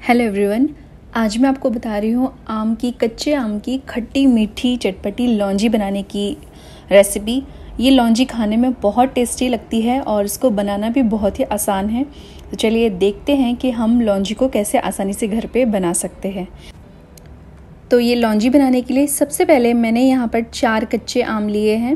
Hello everyone, आज मैं आपको बता रही हूँ कच्चे आम की खट्टी मीठी चटपटी लौंजी बनाने की रेसिपी। ये लौंजी खाने में बहुत टेस्टी लगती है और इसको बनाना भी बहुत ही आसान है। तो चलिए देखते हैं कि हम लौंजी को कैसे आसानी से घर पे बना सकते हैं। तो ये लौंजी बनाने के लिए सबसे पहले मैंने यहाँ पर 4 कच्चे आम लिए हैं।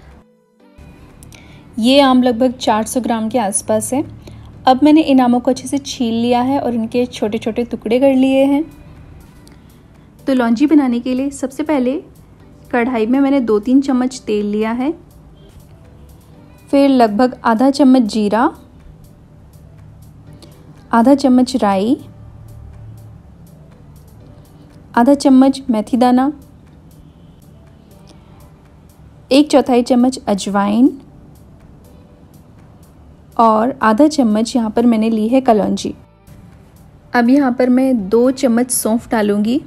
ये आम लगभग 400 ग्राम के आसपास है। अब मैंने इन आमों को अच्छे से छील लिया है और इनके छोटे छोटे टुकड़े कर लिए हैं। तो लौंजी बनाने के लिए सबसे पहले कढ़ाई में मैंने 2-3 चम्मच तेल लिया है, फिर लगभग आधा चम्मच जीरा, आधा चम्मच राई, आधा चम्मच मेथी दाना, 1/4 चम्मच अजवाइन और आधा चम्मच यहाँ पर मैंने ली है कलौंजी। अब यहाँ पर मैं 2 चम्मच सौंफ डालूंगी।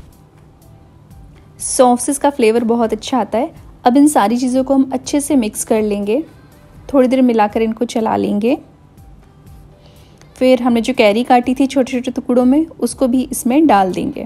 सौंफ से इसका फ्लेवर बहुत अच्छा आता है। अब इन सारी चीज़ों को हम अच्छे से मिक्स कर लेंगे, थोड़ी देर मिलाकर इनको चला लेंगे। फिर हमने जो कैरी काटी थी छोटे छोटे टुकड़ों में, उसको भी इसमें डाल देंगे।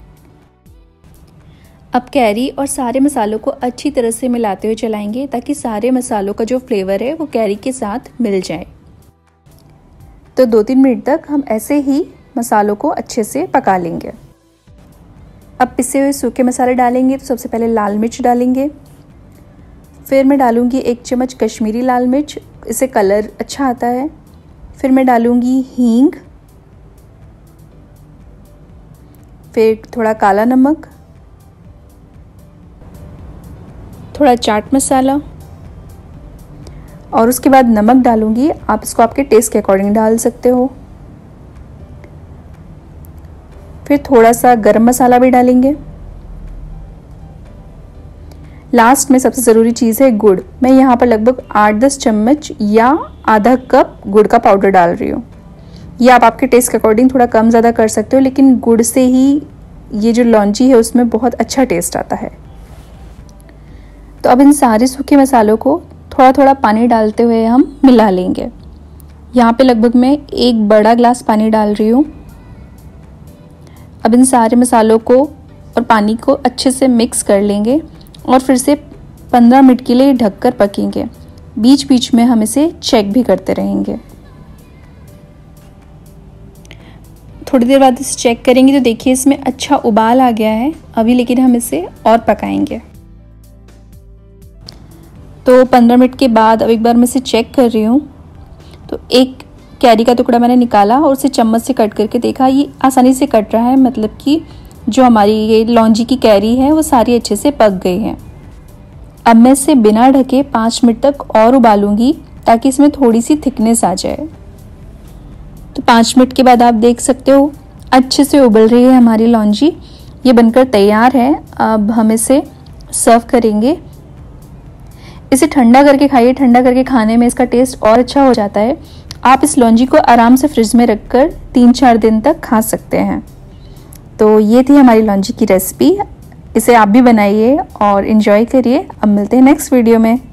अब कैरी और सारे मसालों को अच्छी तरह से मिलाते हुए चलाएंगे ताकि सारे मसालों का जो फ्लेवर है वो कैरी के साथ मिल जाए। तो 2-3 मिनट तक हम ऐसे ही मसालों को अच्छे से पका लेंगे। अब पिसे हुए सूखे मसाले डालेंगे। तो सबसे पहले लाल मिर्च डालेंगे, फिर मैं डालूंगी 1 चम्मच कश्मीरी लाल मिर्च, इससे कलर अच्छा आता है। फिर मैं डालूंगी हींग, फिर थोड़ा काला नमक, थोड़ा चाट मसाला और उसके बाद नमक डालूंगी। आप इसको आपके टेस्ट के अकॉर्डिंग डाल सकते हो। फिर थोड़ा सा गरम मसाला भी डालेंगे। लास्ट में सबसे ज़रूरी चीज़ है गुड़। मैं यहाँ पर लगभग 8-10 चम्मच या आधा कप गुड़ का पाउडर डाल रही हूँ। ये आप आपके टेस्ट के अकॉर्डिंग थोड़ा कम ज़्यादा कर सकते हो, लेकिन गुड़ से ही ये जो लौंजी है उसमें बहुत अच्छा टेस्ट आता है। तो अब इन सारे सूखे मसालों को थोड़ा थोड़ा पानी डालते हुए हम मिला लेंगे। यहाँ पे लगभग मैं 1 बड़ा ग्लास पानी डाल रही हूँ। अब इन सारे मसालों को और पानी को अच्छे से मिक्स कर लेंगे और फिर से 15 मिनट के लिए ढककर पकेंगे। बीच बीच में हम इसे चेक भी करते रहेंगे। थोड़ी देर बाद इसे चेक करेंगे तो देखिए इसमें अच्छा उबाल आ गया है अभी, लेकिन हम इसे और पकाएंगे। तो 15 मिनट के बाद अब एक बार मैं इसे चेक कर रही हूँ। तो एक कैरी का टुकड़ा मैंने निकाला और उसे चम्मच से कट करके देखा, ये आसानी से कट रहा है। मतलब कि जो हमारी ये लौंजी की कैरी है वो सारी अच्छे से पक गई है। अब मैं इसे बिना ढके 5 मिनट तक और उबालूंगी ताकि इसमें थोड़ी सी थिकनेस आ जाए। तो 5 मिनट के बाद आप देख सकते हो अच्छे से उबल रही है हमारी लौंजी। ये बनकर तैयार है। अब हम इसे सर्व करेंगे। इसे ठंडा करके खाइए। ठंडा करके खाने में इसका टेस्ट और अच्छा हो जाता है। आप इस लौंजी को आराम से फ्रिज में रखकर 3-4 दिन तक खा सकते हैं। तो ये थी हमारी लौंजी की रेसिपी। इसे आप भी बनाइए और एंजॉय करिए। अब मिलते हैं नेक्स्ट वीडियो में।